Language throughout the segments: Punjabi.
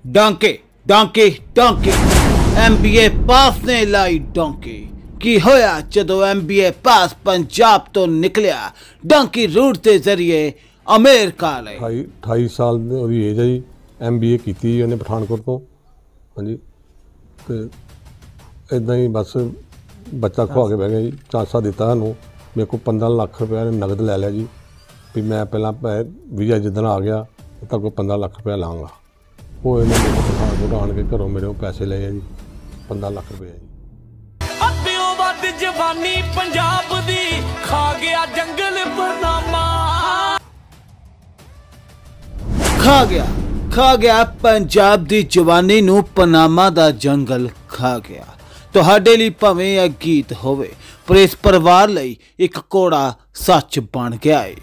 डंके डंके डंके MBA पास ने लाई डंके की होया जदों MBA पास पंजाब तो निकलिया डंकी रूट के जरिए अमेरिका ले 28 साल ਦੀ ਏਜ ਹੈ ਜੀ। MBA ਕੀਤੀ ਉਹਨੇ ਪਠਾਨਕੋਟ ਤੋਂ। ਹਾਂਜੀ ਤੇ ਇਦਾਂ ਹੀ ਬਸ ਬੱਚਾ ਖਵਾ ਕੇ ਬਹਿ ਗਿਆ ਜੀ। ਚਾਂਸਾ ਦਿੱਤਾ ਸਾਨੂੰ। ਮੇਰੇ ਕੋਲ 15 ਲੱਖ ਰੁਪਇਆ ਨਗਦ ਲੈ ਲਿਆ ਜੀ ਵੀ ਮੈਂ ਪਹਿਲਾਂ ਵੀਜ਼ਾ ਜਿੱਦਣ ਆ ਗਿਆ ਤਾਂ ਕੋਲ 15 ਲੱਖ ਰੁਪਇਆ ਲਾਂਗਾ। ਉਹ ਇਹਨੇ ਮੇਰੇ ਪਠਾਨਕੋਟ ਆਣ ਕੇ ਘਰੋਂ ਮੇਰੇ ਕੋਲ ਪੈਸੇ ਲਏ ਆ ਜੀ 15 ਲੱਖ ਰੁਪਇਆ ਜੀ। ਅੱਧਿਓਂ ਵੱਧ ਜਵਾਨੀ ਪੰਜਾਬ ਦੀ ਖਾ ਗਿਆ ਜੰਗਲ ਪਨਾਮਾ। खा गया पंजाब दी जवानी नू पनामा दा जंगल खा गया। तुहाडे लई भावें यह गीत होवे पर इस परिवार लई एक कोड़ा सच बन गया है।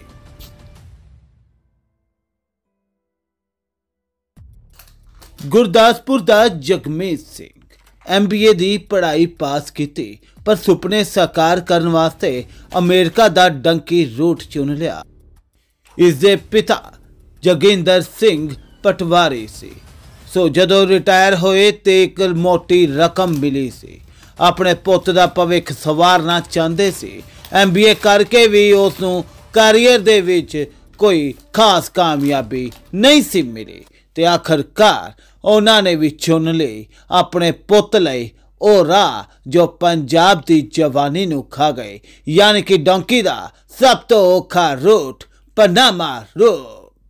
गुरदासपुर दा जगमीत सिंह MBA दी पढ़ाई पास की पर सुपने साकार करने वास्ते अमेरिका दा डंकी रूट चुन लिया। इसदे पिता जोगिंदर सिंह पटवारी सी। सो जदों रिटायर होए ते एक मोटी रकम मिली सी। अपने पुत दा भविख सवारना चाहते सी। MBA करके भी उसनू कैरियर दे विच कोई खास कामयाबी नहीं सी मिली ते आखिरकार उन्होंने भी चुन ली अपने पुत लई ओ राह जो पंजाब दी जवानी नू खा गए, यानी कि डोंकी दा सब तो औखा रूट पनामा रूट।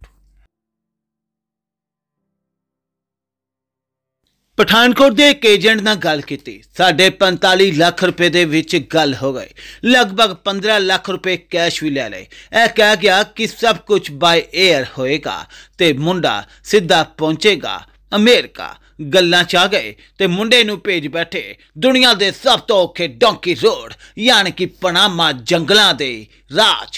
पठानकोट के एक एजेंट नाल गल की 45 लाख रुपए दे विच गल हो गई। लगभग 15 लाख रुपए कैश भी ले लए। यह कह गया कि सब कुछ बाय एयर होएगा ते मुंडा सीधा पहुंचेगा अमेरिका। गल्लां च आ गए ते मुंडे नू भेज बैठे दुनिया दे सब तो औखे डोंकी रोड यानी कि पनामा जंगलां दे राज।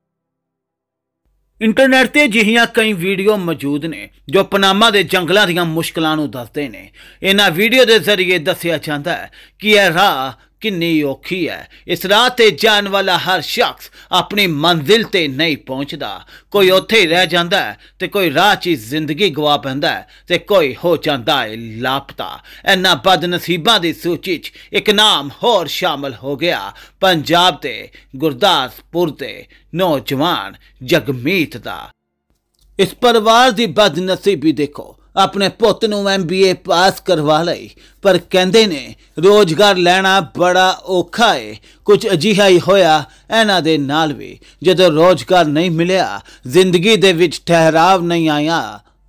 इंटरनेट ते अजिहियां कई वीडियो मौजूद ने जो पनामा दे जंगलां दीयां मुश्किलां नूं दसदे ने। इन्हां वीडियो दे जरिए दस्सिया जांदा है कि यह राह किन्नी औखी है। इस राह ते जाण वाला हर शख्स अपनी मंजिल ते नहीं पहुंचदा। कोई उत्थे ही रह जांदा है ते कोई राह च जिंदगी गवा पैंदा है ते कोई हो जांदा है लापता। इन्हां बदनसीबां दी सूची च एक नाम होर शामिल हो गया पंजाब दे गुरदासपुर दे नौजवान जगमीत दा। इस परिवार दी बदनसीबी देखो। अपने पुत नूं MBA पास करवा लई पर कहंदे ने रोजगार लेना बड़ा औखा है। कुछ अजिहा ही होया इन्हां दे नाल भी। जदों रोजगार नहीं मिलिया, जिंदगी दे विच ठहराव नहीं आया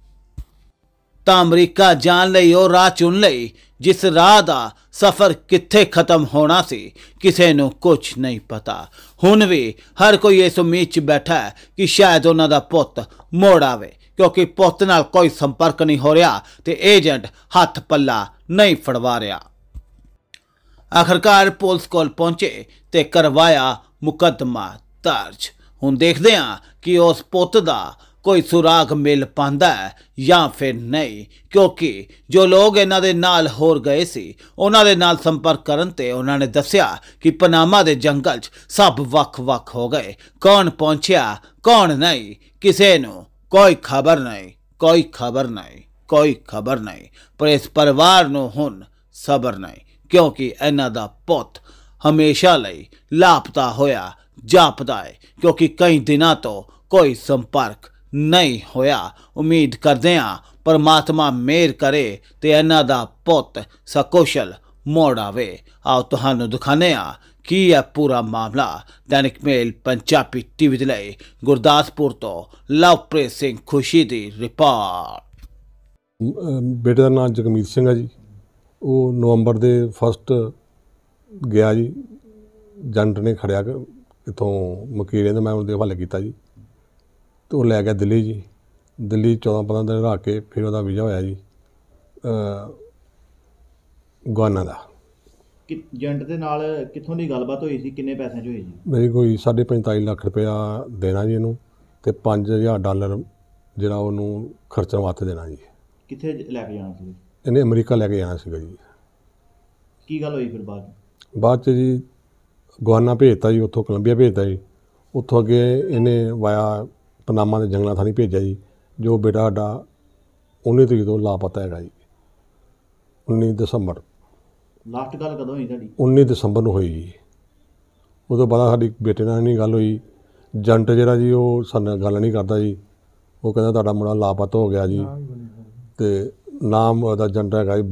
तां अमरीका जाण लई ओ राह चुन लई जिस राह दा सफर कित्थे खत्म होना सी किसे नूं कुछ नहीं पता। हुण भी हर कोई इस उम्मीद च बैठा है कि शायद उन्हां दा पुत मोड़ आवे क्योंकि पुत नाल कोई संपर्क नहीं हो रहा ते एजेंट हथ पल्ला नहीं फड़वा रहा। आखिरकार पुलिस कोल पहुंचे ते करवाया मुकदमा दर्ज। हुण देखदे हां कि उस पुत दा कोई सुराग मिल पांदा है या फिर नहीं, क्योंकि जो लोग इन्हां दे नाल होर गए सी उन्हां दे नाल संपर्क करन ते उन्हां ने दस्सिया कि पनामा दे जंगल च सब वख-वख हो गए। कौन पहुंचिया कौन नहीं किसे नूं कोई खबर नहीं, कोई खबर नहीं, कोई खबर नहीं। पर इस परिवार नूं हुण सबर नहीं क्योंकि इन्हां दा पुत हमेशा लई लापता होया जापदा है क्योंकि कई दिनां तो कोई संपर्क नहीं होया। उम्मीद करदे हां परमात्मा मेहर करे ते इन्हां दा पुत सकुशल मोड़ आवे। आओ तुहानूं दिखाने हां की है पूरा मामला। दैनिक मेल पंजाबी TV दे लई गुरदासपुर तो लवप्रीत सिंह खुशी दी रिपोर्ट। बेटे का नाम जगमीत सिंह है जी। वो नवंबर दे फस्ट गया जी। जंट ने खड़िया इतों मकीरे ने मैं उनके हवाले किया जी तो लै गया दिल्ली जी। दिल्ली 14-15 दिन रह के फिर वह वीज़ा होया जी गुआना का। ਏਜੰਟ ਦੇ ਨਾਲ ਕਿੱਥੋਂ ਦੀ ਗੱਲਬਾਤ ਹੋਈ ਸੀ? ਕਿੰਨੇ ਪੈਸਿਆਂ 'ਚ ਹੋਈ ਜੀ? ਮੇਰੀ ਕੋਈ 45.5 ਲੱਖ ਰੁਪਇਆ ਦੇਣਾ ਜੀ ਇਹਨੂੰ ਤੇ $5,000 ਜਿਹੜਾ ਉਹਨੂੰ ਖਰਚਣ ਵਾਸਤੇ ਦੇਣਾ ਜੀ। ਕਿੱਥੇ ਲੈ ਕੇ ਜਾਣਾ ਸੀ? ਇਹਨੇ ਅਮਰੀਕਾ ਲੈ ਕੇ ਜਾਣਾ ਸੀਗਾ ਜੀ। ਕੀ ਗੱਲ ਹੋਈ ਫਿਰ ਬਾਅਦ 'ਚ ਜੀ ਗੁਆਨਾ ਭੇਜਤਾ ਜੀ, ਉੱਥੋਂ ਕੋਲੰਬੀਆ ਭੇਜਤਾ ਜੀ। ਉੱਥੋਂ ਅੱਗੇ ਇਹਨੇ ਵਾਇਆ ਪਨਾਮਾ ਦੇ ਜੰਗਲਾਂ ਥਾਣੀ ਭੇਜਿਆ ਜੀ। ਜੋ ਬੇਟਾ ਸਾਡਾ 19 ਤਰੀਕ ਤੋਂ ਲਾਪਤਾ ਹੈਗਾ ਜੀ। 19 ਦਸੰਬਰ ਲਾਸਟ ਗੱਲ ਕਦੋਂ ਹੋਈ ਤੁਹਾਡੀ? 19 ਦਸੰਬਰ ਨੂੰ ਹੋਈ ਜੀ। ਉਦੋਂ ਬਾਅਦ ਸਾਡੀ ਬੇਟੇ ਨਾਲ ਨਹੀਂ ਗੱਲ ਹੋਈ। ਏਜੰਟ ਜਿਹੜਾ ਜੀ ਉਹ ਸਾਡੇ ਨਾਲ ਗੱਲ ਨਹੀਂ ਕਰਦਾ ਜੀ। ਉਹ ਕਹਿੰਦਾ ਤੁਹਾਡਾ ਮੁੰਡਾ ਲਾਪਤਾ ਹੋ ਗਿਆ ਜੀ। ਅਤੇ ਨਾਮ ਉਹਦਾ ਏਜੰਟ ਹੈਗਾ ਜੀ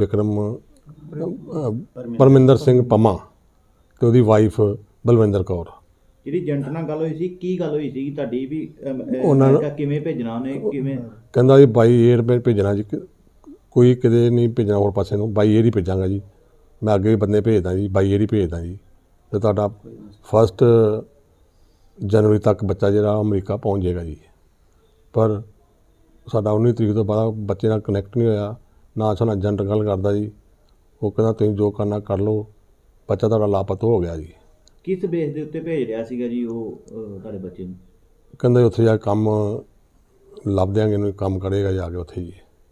ਪਰਮਿੰਦਰ ਸਿੰਘ ਪੰਮਾ ਅਤੇ ਉਹਦੀ ਵਾਈਫ ਬਲਵਿੰਦਰ ਕੌਰ। ਜਿਹੜੀ ਏਜੰਟ ਨਾਲ ਗੱਲ ਹੋਈ ਸੀ, ਕੀ ਗੱਲ ਹੋਈ ਸੀ ਤੁਹਾਡੀ ਵੀ ਉਹਨਾਂ ਅਮਰੀਕਾ ਕਿਵੇਂ ਭੇਜਣਾ ਉਹਨੇ, ਕਿਵੇਂ? ਕਹਿੰਦਾ ਜੀ ਬਾਈ ਏਅਰ ਭੇਜਣਾ ਜੀ, ਕੋਈ ਕਿਤੇ ਨਹੀਂ ਭੇਜਣਾ ਹੋਰ ਪਾਸੇ ਨੂੰ, ਬਾਈ ਏਅਰ ਹੀ ਭੇਜਾਂਗਾ ਜੀ। ਮੈਂ ਅੱਗੇ ਵੀ ਬੰਦੇ ਭੇਜਦਾ ਜੀ, ਬਾਈ ਏਅਰ ਹੀ ਭੇਜਦਾ ਜੀ। ਅਤੇ ਤੁਹਾਡਾ 1 ਜਨਵਰੀ ਤੱਕ ਬੱਚਾ ਜਿਹੜਾ ਅਮਰੀਕਾ ਪਹੁੰਚ ਜਾਏਗਾ ਜੀ। ਪਰ ਸਾਡਾ 19 ਤਰੀਕ ਤੋਂ ਬਾਅਦ ਬੱਚੇ ਨਾਲ ਕਨੈਕਟ ਨਹੀਂ ਹੋਇਆ, ਨਾ ਸਾਨੂੰ ਏਜੰਟ ਗੱਲ ਕਰਦਾ ਜੀ। ਉਹ ਕਹਿੰਦਾ ਤੁਸੀਂ ਜੋ ਕਰਨਾ ਕਰ ਲਓ, ਬੱਚਾ ਤੁਹਾਡਾ ਲਾਪਤਾ ਹੋ ਗਿਆ ਜੀ। ਕਿਸ ਬੇਸ ਦੇ ਉੱਤੇ ਭੇਜ ਰਿਹਾ ਸੀਗਾ ਜੀ ਉਹ ਤੁਹਾਡੇ ਬੱਚੇ ਨੂੰ? ਕਹਿੰਦਾ ਉੱਥੇ ਜਾ ਕੇ ਕੰਮ ਲੱਭ ਦਿਆਂਗੇ, ਇਹਨੂੰ ਕੰਮ ਕਰੇਗਾ ਜਾ ਕੇ ਉੱਥੇ ਜੀ।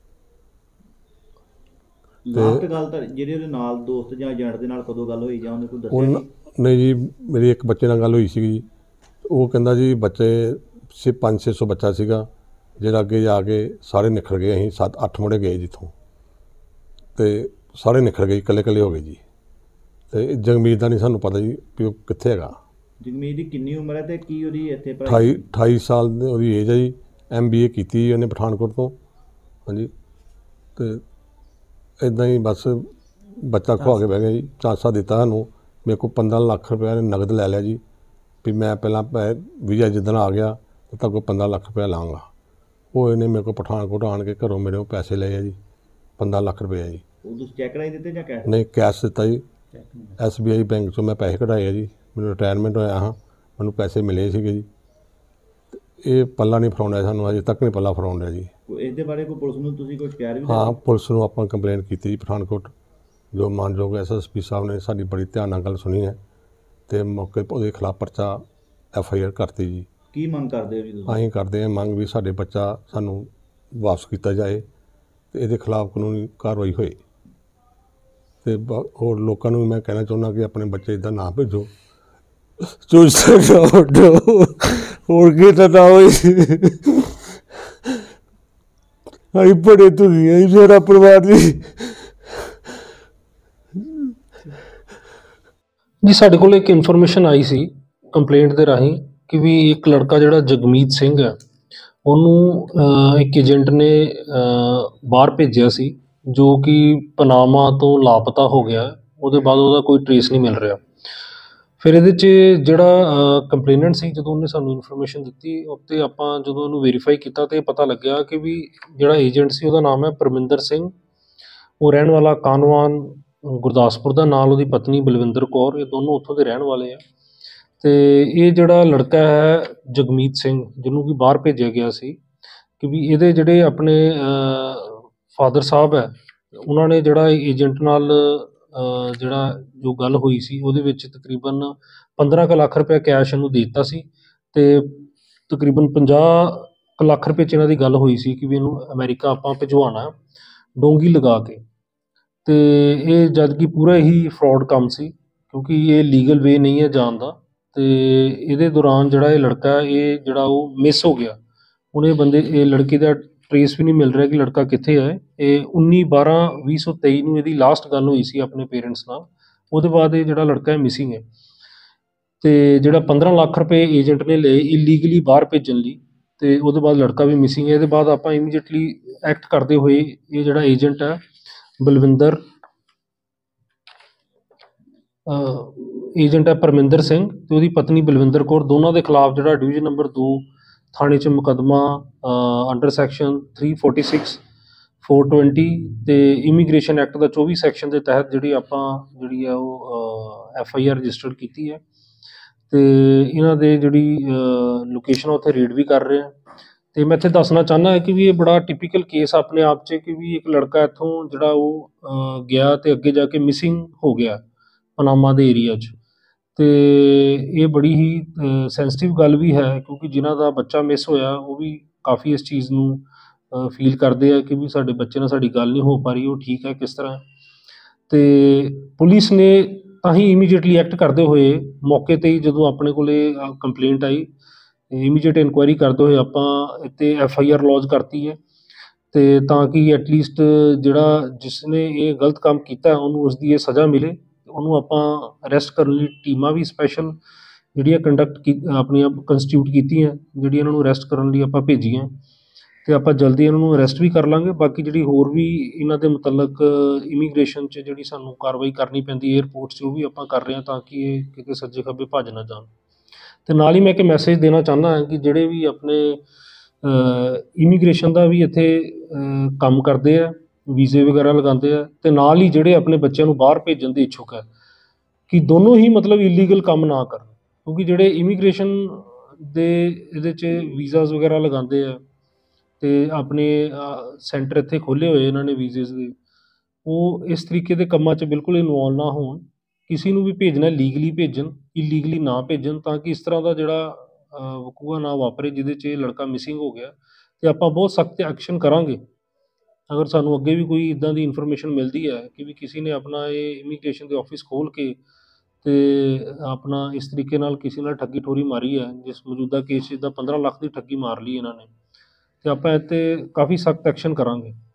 ਲਾਸਟ ਗੱਲ ਤਾਂ ਜਿਹੜੇ ਉਹਦੇ ਨਾਲ ਦੋਸਤ ਜਾਂ ਏਜੰਟ ਦੇ ਨਾਲ ਕਦੋਂ ਗੱਲ ਹੋਈ, ਜਾਂ ਉਹਨੇ ਕੋਈ ਦੱਸਿਆ ਨਹੀਂ? ਨਹੀਂ ਜੀ, ਮੇਰੀ ਇੱਕ ਬੱਚੇ ਨਾਲ ਗੱਲ ਹੋਈ ਸੀਗੀ ਜੀ। ਉਹ ਕਹਿੰਦਾ ਜੀ ਬੱਚੇ 500-600 ਬੱਚਾ ਸੀਗਾ, ਜਿਹੜਾ ਅੱਗੇ ਜਾ ਕੇ ਸਾਰੇ ਨਿਖਰ ਗਏ। ਅਸੀਂ 7-8 ਮੁੰਡੇ ਗਏ ਜਿੱਥੋਂ, ਅਤੇ ਸਾਰੇ ਨਿਖਰ ਗਏ, ਇਕੱਲੇ ਇਕੱਲੇ ਹੋ ਗਏ ਜੀ। ਅਤੇ ਜਗਮੀਤ ਦਾ ਨਹੀਂ ਸਾਨੂੰ ਪਤਾ ਜੀ ਵੀ ਉਹ ਕਿੱਥੇ ਹੈਗਾ। ਜਗਮੀਤ ਦੀ ਕਿੰਨੀ ਉਮਰ ਹੈ ਅਤੇ ਕੀ ਉਹਦੀ ਇੱਥੇ ਪੜ੍ਹਾਈ? 28 ਸਾਲ ਦੀ ਉਹਦੀ ਏਜ ਹੈ ਜੀ। MBA ਕੀਤੀ ਉਹਨੇ ਪਠਾਨਕੋਟ ਤੋਂ। ਹਾਂਜੀ। ਅਤੇ ਇੱਦਾਂ ਹੀ ਬਸ ਬੱਚਾ ਖਵਾ ਕੇ ਬਹਿ ਗਿਆ ਜੀ। ਝਾਂਸਾ ਦਿੱਤਾ ਸਾਨੂੰ। ਮੇਰੇ ਕੋਲ 15 ਲੱਖ ਰੁਪਇਆ ਨਗਦ ਲੈ ਲਿਆ ਜੀ, ਵੀ ਮੈਂ ਪਹਿਲਾਂ ਵੀਜ਼ਾ ਜਿੱਦਣ ਆ ਗਿਆ ਤਾਂ ਤੁਹਾਡੇ ਕੋਲ 15 ਲੱਖ ਰੁਪਇਆ ਲਾਂਗਾ। ਉਹ ਇਹਨੇ ਮੇਰੇ ਕੋਲ ਪਠਾਨਕੋਟ ਆਣ ਕੇ ਘਰੋਂ ਮੇਰੇ ਕੋਲ ਪੈਸੇ ਲਏ ਆ ਜੀ, 15 ਲੱਖ ਰੁਪਇਆ ਜੀ। ਉਹ ਤੁਸੀਂ ਚੈੱਕ ਰਾਹੀਂ ਦਿੱਤੇ ਜਾਂ ਕੈਸ਼? ਨਹੀਂ, ਕੈਸ਼ ਦਿੱਤਾ ਜੀ। SBI ਬੈਂਕ 'ਚੋਂ ਮੈਂ ਪੈਸੇ ਕਢਾਏ ਆ ਜੀ। ਮੈਨੂੰ ਰਿਟਾਇਰਮੈਂਟ ਹੋਇਆ ਹਾਂ, ਮੈਨੂੰ ਪੈਸੇ ਮਿਲੇ ਸੀਗੇ ਜੀ। ਇਹ ਪੱਲਾ ਨਹੀਂ ਫੜਾਉਣ ਡਿਆ ਸਾਨੂੰ, ਅਜੇ ਤੱਕ ਨਹੀਂ ਪੱਲਾ ਫੜਾਉਣ ਡਿਆ ਜੀ। ਇਹਦੇ ਬਾਰੇ ਕੋਈ ਪੁਲਿਸ ਨੂੰ ਤੁਸੀਂ ਕੋਈ ਸ਼ਿਕਾਇਤ ਵੀ? ਹਾਂ, ਪੁਲਿਸ ਨੂੰ ਆਪਾਂ ਕੰਪਲੇਂਟ ਕੀਤੀ ਜੀ ਪਠਾਨਕੋਟ। ਜੋ ਮਾਨਯੋਗ SSP ਸਾਹਿਬ ਨੇ ਸਾਡੀ ਬੜੀ ਧਿਆਨ ਨਾਲ ਗੱਲ ਸੁਣੀ ਹੈ ਅਤੇ ਮੌਕੇ ਉਹਦੇ ਖਿਲਾਫ ਪਰਚਾ FIR ਕਰਤੀ ਜੀ। ਕੀ ਮੰਗ ਕਰਦੇ ਹੋ ਜੀ ਤੁਸੀਂ? ਅਸੀਂ ਕਰਦੇ ਹਾਂ ਮੰਗ ਵੀ ਸਾਡੇ ਬੱਚਾ ਸਾਨੂੰ ਵਾਪਸ ਕੀਤਾ ਜਾਏ ਅਤੇ ਇਹਦੇ ਖਿਲਾਫ ਕਾਨੂੰਨੀ ਕਾਰਵਾਈ ਹੋਏ। ਅਤੇ ਹੋਰ ਲੋਕਾਂ ਨੂੰ ਮੈਂ ਕਹਿਣਾ ਚਾਹੁੰਦਾ ਕਿ ਆਪਣੇ ਬੱਚੇ ਇੱਦਾਂ ਨਾ ਭੇਜੋ। ਹੋਰ ਕੀ ਤਾਂ ਨਾ ਹੋਈ। ਅਸੀਂ ਬੜੇ ਦੁਖੀ ਹਾਂ ਜੀ, ਸਾਡਾ ਪਰਿਵਾਰ ਜੀ। ਸਾਡੇ ਕੋਲ ਇੱਕ ਇਨਫੋਰਮੇਸ਼ਨ ਆਈ ਸੀ ਕੰਪਲੇਂਟ ਦੇ ਰਾਹੀਂ ਕਿ ਵੀ ਇੱਕ ਲੜਕਾ ਜਿਹੜਾ ਜਗਮੀਤ ਸਿੰਘ ਹੈ, ਉਹਨੂੰ ਇੱਕ ਏਜੰਟ ਨੇ ਬਾਹਰ ਭੇਜਿਆ ਸੀ, ਜੋ ਕਿ ਪਨਾਮਾ ਤੋਂ ਲਾਪਤਾ ਹੋ ਗਿਆ। ਉਹਦੇ ਬਾਅਦ ਉਹਦਾ ਕੋਈ ਟਰੇਸ ਨਹੀਂ ਮਿਲ ਰਿਹਾ। ਫਿਰ ਇਹਦੇ 'ਚ ਜਿਹੜਾ ਕੰਪਲੇਨੈਂਟ ਸੀ, ਜਦੋਂ ਉਹਨੇ ਸਾਨੂੰ ਇਨਫੋਰਮੇਸ਼ਨ ਦਿੱਤੀ, ਉੱਤੇ ਆਪਾਂ ਜਦੋਂ ਉਹਨੂੰ ਵੈਰੀਫਾਈ ਕੀਤਾ ਤਾਂ ਇਹ ਪਤਾ ਲੱਗਿਆ ਕਿ ਵੀ ਜਿਹੜਾ ਏਜੰਟ ਸੀ ਉਹਦਾ ਨਾਮ ਹੈ ਪਰਮਿੰਦਰ ਸਿੰਘ। ਉਹ ਰਹਿਣ ਵਾਲਾ ਕਾਨਵਾਨ ਗੁਰਦਾਸਪੁਰ ਦਾ। ਨਾਲ ਉਹਦੀ ਪਤਨੀ ਬਲਵਿੰਦਰ ਕੌਰ। ਇਹ ਦੋਨੋਂ ਉੱਥੋਂ ਦੇ ਰਹਿਣ ਵਾਲੇ ਆ। ਅਤੇ ਇਹ ਜਿਹੜਾ ਲੜਕਾ ਹੈ ਜਗਮੀਤ ਸਿੰਘ, ਜਿਹਨੂੰ ਕਿ ਬਾਹਰ ਭੇਜਿਆ ਗਿਆ ਸੀ, ਕਿ ਵੀ ਇਹਦੇ ਜਿਹੜੇ ਆਪਣੇ ਫਾਦਰ ਸਾਹਿਬ ਹੈ, ਉਹਨਾਂ ਨੇ ਜਿਹੜਾ ਏਜੰਟ ਨਾਲ ਜਿਹੜਾ ਜੋ ਗੱਲ ਹੋਈ ਸੀ, ਉਹਦੇ ਵਿੱਚ ਤਕਰੀਬਨ 15 ਕੁ ਲੱਖ ਰੁਪਇਆ ਕੈਸ਼ ਇਹਨੂੰ ਦੇ ਦਿੱਤਾ ਸੀ, ਅਤੇ ਤਕਰੀਬਨ 50 ਕੁ ਲੱਖ ਰੁਪਏ 'ਚ ਇਹਨਾਂ ਦੀ ਗੱਲ ਹੋਈ ਸੀ ਕਿ ਵੀ ਇਹਨੂੰ ਅਮਰੀਕਾ ਆਪਾਂ ਭਿਜਵਾਉਣਾ ਡੋਂਗੀ ਲਗਾ ਕੇ। ਅਤੇ ਇਹ ਜਦ ਕਿ ਪੂਰਾ ਹੀ ਫਰੋਡ ਕੰਮ ਸੀ, ਕਿਉਂਕਿ ਇਹ ਲੀਗਲ ਵੇ ਨਹੀਂ ਹੈ ਜਾਣ ਦਾ। ਅਤੇ ਇਹਦੇ ਦੌਰਾਨ ਜਿਹੜਾ ਇਹ ਲੜਕਾ ਇਹ ਜਿਹੜਾ ਉਹ ਮਿਸ ਹੋ ਗਿਆ। ਹੁਣ ਇਹ ਲੜਕੇ ਦਾ ਟਰੇਸ ਵੀ ਨਹੀਂ ਮਿਲ ਰਿਹਾ ਕਿ ਲੜਕਾ ਕਿੱਥੇ ਹੈ। ਇਹ 19/12/2023 ਨੂੰ ਇਹਦੀ ਲਾਸਟ ਗੱਲ ਹੋਈ ਸੀ ਆਪਣੇ ਪੇਰੈਂਟਸ ਨਾਲ। ਉਹਦੇ ਬਾਅਦ ਇਹ ਜਿਹੜਾ ਲੜਕਾ ਹੈ ਮਿਸਿੰਗ ਹੈ। ਅਤੇ ਜਿਹੜਾ 15 ਲੱਖ ਰੁਪਏ ਏਜੰਟ ਨੇ ਲਏ ਇਲੀਗਲੀ ਬਾਹਰ ਭੇਜਣ ਲਈ, ਅਤੇ ਉਹਦੇ ਬਾਅਦ ਲੜਕਾ ਵੀ ਮਿਸਿੰਗ ਹੈ। ਇਹਦੇ ਬਾਅਦ ਆਪਾਂ ਇਮੀਡੀਏਟਲੀ ਐਕਟ ਕਰਦੇ ਹੋਏ ਇਹ ਜਿਹੜਾ ਏਜੰਟ ਹੈ ਬਲਵਿੰਦਰ ਏਜੰਟ ਹੈ ਪਰਮਿੰਦਰ ਸਿੰਘ ਅਤੇ ਉਹਦੀ ਪਤਨੀ ਬਲਵਿੰਦਰ ਕੌਰ, ਦੋਨਾਂ ਦੇ ਖਿਲਾਫ ਜਿਹੜਾ ਡਿਵੀਜ਼ਨ ਨੰਬਰ 2 ਥਾਣੇ 'ਚ ਮੁਕੱਦਮਾ ਅੰਡਰ ਸੈਕਸ਼ਨ 346, 420 ਅਤੇ ਇਮੀਗ੍ਰੇਸ਼ਨ ਐਕਟ ਦਾ 24 ਸੈਕਸ਼ਨ ਦੇ ਤਹਿਤ ਜਿਹੜੀ ਹੈ ਉਹ FIR ਰਜਿਸਟਰਡ ਕੀਤੀ ਹੈ। ਅਤੇ ਇਹਨਾਂ ਦੇ ਜਿਹੜੀ ਲੋਕੇਸ਼ਨ ਉੱਥੇ ਰੇਡ ਵੀ ਕਰ ਰਹੇ ਆ। ਅਤੇ ਮੈਂ ਇੱਥੇ ਦੱਸਣਾ ਚਾਹੁੰਦਾ ਕਿ ਵੀ ਇਹ ਬੜਾ ਟਿਪੀਕਲ ਕੇਸ ਆਪਣੇ ਆਪ 'ਚ, ਕਿ ਵੀ ਇੱਕ ਲੜਕਾ ਇੱਥੋਂ ਜਿਹੜਾ ਉਹ ਗਿਆ ਅਤੇ ਅੱਗੇ ਜਾ ਕੇ ਮਿਸਿੰਗ ਹੋ ਗਿਆ ਪਨਾਮਾ ਦੇ ਏਰੀਆ 'ਚ। ਅਤੇ ਇਹ ਬੜੀ ਹੀ ਸੈਂਸਿਟਿਵ ਗੱਲ ਵੀ ਹੈ, ਕਿਉਂਕਿ ਜਿਨ੍ਹਾਂ ਦਾ ਬੱਚਾ ਮਿਸ ਹੋਇਆ ਉਹ ਵੀ ਕਾਫੀ ਇਸ ਚੀਜ਼ ਨੂੰ ਫੀਲ ਕਰਦੇ ਆ ਕਿ ਵੀ ਸਾਡੇ ਬੱਚੇ ਨਾਲ ਸਾਡੀ ਗੱਲ ਨਹੀਂ ਹੋ ਪਾ ਰਹੀ, ਉਹ ਠੀਕ ਹੈ ਕਿਸ ਤਰ੍ਹਾਂ। ਅਤੇ ਪੁਲਿਸ ਨੇ ਤਾਂ ਹੀ ਇਮੀਡੀਏਟਲੀ ਐਕਟ ਕਰਦੇ ਹੋਏ ਮੌਕੇ 'ਤੇ ਹੀ, ਜਦੋਂ ਆਪਣੇ ਕੋਲ ਕੰਪਲੇਂਟ ਆਈ, ਇਮੀਡੀਏਟ ਇਨਕੁਆਇਰੀ ਕਰਦੇ ਹੋਏ ਆਪਾਂ ਇੱਥੇ FIR ਲੌਜ ਕਰਤੀ ਹੈ। ਤੇ ਤਾਂ ਕਿ ਐਟਲੀਸਟ ਜਿਹੜਾ ਜਿਸ ਨੇ ਇਹ ਗਲਤ ਕੰਮ ਕੀਤਾ ਉਹਨੂੰ ਉਸਦੀ ਇਹ ਸਜ਼ਾ ਮਿਲੇ। ਉਹਨੂੰ ਆਪਾਂ ਅਰੈਸਟ ਕਰਨ ਲਈ ਟੀਮਾਂ ਵੀ ਸਪੈਸ਼ਲ ਜਿਹੜੀਆਂ ਆਪਣੀਆਂ ਕੰਸਟੀਟਿਊਟ ਕੀਤੀਆਂ, ਜਿਹੜੀਆਂ ਇਹਨਾਂ ਨੂੰ ਅਰੈਸਟ ਕਰਨ ਲਈ ਆਪਾਂ ਭੇਜੀਆਂ, ਤੇ ਆਪਾਂ ਜਲਦੀ ਇਹਨਾਂ ਨੂੰ ਅਰੈਸਟ ਵੀ ਕਰ ਲਾਂਗੇ। ਬਾਕੀ ਜਿਹੜੀ ਹੋਰ ਵੀ ਇਹਨਾਂ ਦੇ ਮੁਤਲਕ ਇਮੀਗ੍ਰੇਸ਼ਨ 'ਚ ਜਿਹੜੀ ਸਾਨੂੰ ਕਾਰਵਾਈ ਕਰਨੀ ਪੈਂਦੀ ਏਅਰਪੋਰਟ 'ਚ, ਉਹ ਵੀ ਆਪਾਂ ਕਰ ਰਹੇ ਹਾਂ ਤਾਂ ਕਿ ਇਹ ਕਿਤੇ ਸੱਜੇ ਖੱਬੇ ਭੱਜ ਨਾ ਜਾਣ। ਤੇ ਨਾਲ ਹੀ ਮੈਂ ਇੱਕ ਮੈਸੇਜ ਦੇਣਾ ਚਾਹੁੰਦਾ ਹਾਂ ਕਿ ਜਿਹੜੇ ਵੀ ਆਪਣੇ ਇਮੀਗ੍ਰੇਸ਼ਨ ਦਾ ਵੀ ਇੱਥੇ ਕੰਮ ਕਰਦੇ ਆ, ਵੀਜ਼ੇ ਵਗੈਰਾ ਲਗਾਉਂਦੇ ਆ, ਤੇ ਨਾਲ ਹੀ ਜਿਹੜੇ ਆਪਣੇ ਬੱਚਿਆਂ ਨੂੰ ਬਾਹਰ ਭੇਜਣ ਦੇ ਇੱਛੁਕ ਹੈ, ਕਿ ਦੋਨੋਂ ਹੀ ਮਤਲਬ ਇਲੀਗਲ ਕੰਮ ਨਾ ਕਰਨ। ਕਿਉਂਕਿ ਜਿਹੜੇ ਇਮੀਗ੍ਰੇਸ਼ਨ ਦੇ ਇਹਦੇ 'ਚ ਵੀਜ਼ਾਸ ਵਗੈਰਾ ਲਗਾਉਂਦੇ ਆ ਤੇ ਆਪਣੇ ਸੈਂਟਰ ਇੱਥੇ ਖੋਲ੍ਹੇ ਹੋਏ ਇਹਨਾਂ ਨੇ ਵੀਜ਼ੇਸ ਦੇ, ਉਹ ਇਸ ਤਰੀਕੇ ਦੇ ਕੰਮਾਂ 'ਚ ਬਿਲਕੁਲ ਇਨਵੋਲਵ ਨਾ ਹੋਣ। ਕਿਸੇ ਨੂੰ ਵੀ ਭੇਜਣਾ ਲੀਗਲੀ ਭੇਜਣ, ਇਲੀਗਲੀ ਨਾ ਭੇਜਣ, ਤਾਂ ਕਿ ਇਸ ਤਰ੍ਹਾਂ ਦਾ ਜਿਹੜਾ ਵਕੂਆ ਨਾ ਵਾਪਰੇ ਜਿਹਦੇ 'ਚ ਇਹ ਲੜਕਾ ਮਿਸਿੰਗ ਹੋ ਗਿਆ। ਤੇ ਆਪਾਂ ਬਹੁਤ ਸਖਤ ਐਕਸ਼ਨ ਕਰਾਂਗੇ ਅਗਰ ਸਾਨੂੰ ਅੱਗੇ ਵੀ ਕੋਈ ਇੱਦਾਂ ਦੀ ਇਨਫੋਰਮੇਸ਼ਨ ਮਿਲਦੀ ਹੈ ਕਿ ਵੀ ਕਿਸੇ ਨੇ ਆਪਣਾ ਇਹ ਇਮੀਗ੍ਰੇਸ਼ਨ ਦੇ ਆਫਿਸ ਖੋਲ੍ਹ ਕੇ ਤੇ ਆਪਣਾ ਇਸ ਤਰੀਕੇ ਨਾਲ ਕਿਸੇ ਨਾਲ ਠੱਗੀ ਠੋਰੀ ਮਾਰੀ ਹੈ। ਜਿਸ ਮੌਜੂਦਾ ਕੇਸ 'ਚ ਜਿੱਦਾਂ 15 ਲੱਖ ਦੀ ਠੱਗੀ ਮਾਰ ਲਈ ਇਹਨਾਂ ਨੇ, ਤੇ ਆਪਾਂ ਇਹ 'ਤੇ ਕਾਫੀ ਸਖਤ ਐਕਸ਼ਨ ਕਰਾਂਗੇ।